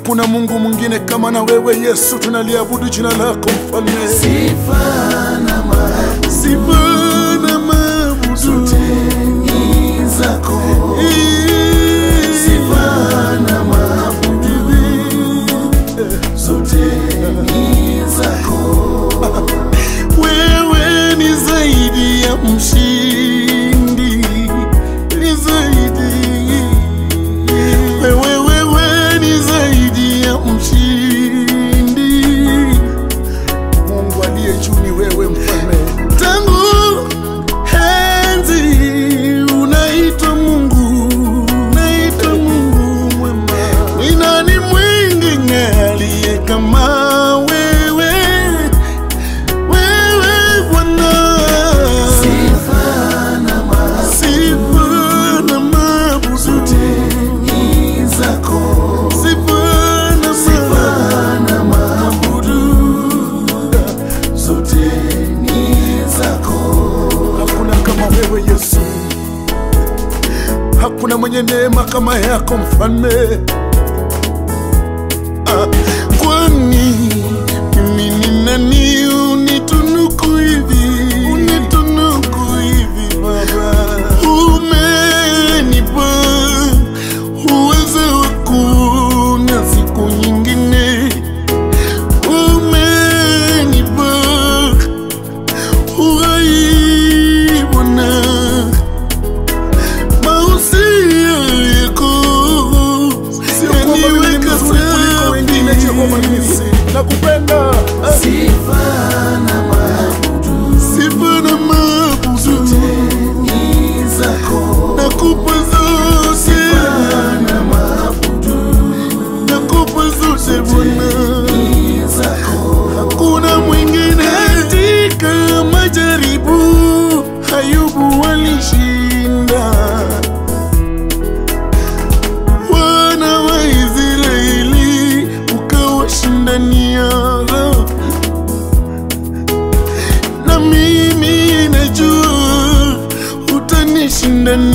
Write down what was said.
Hakuna Mungu mwingine kama na wewe Yesu, tunaliabudu jina lako mfalme. Sifa na maabudu, sifa na maabudu zote ni zako. Sifa na maabudu, zote ni zako. Wewe ni zaidi ya mshindi, ni zaidi. Wewe ni zaidi ya mshindi. Mungu aliye juu ni wewe mfalme. Tangu enzi unaitwa Mungu, unaitwa Mungu mwema. Ni nani mwingine aliye kama wewe? Wewe Bwana. Sifa na maabudu, Sifa na maabudu, zote ni zako. sifa na maabudu, Zote ni zako. hakuna kama wewe Yesu. Hakuna mwenye neema kama yako mfalme. Kwani mimi ni nani unitunuku hivi, unitunuku hivi Baba? Umenipa uwezo wa kuona siku nyingine, umenipa uhai Bwana. Mausia yako yaniweka safi. Jehova nisi nakupenda. Sifa na maabudu, Sifa na maabudu, zote ni zako. nakupa zote. Sifa na maabudu, Nakupa zote Bwana. ni zako. Hakuna mwingine. Katika majaribu Ayubu walishinda, wana wa Israeli ukawashindania. Na mimi najua utanishindania.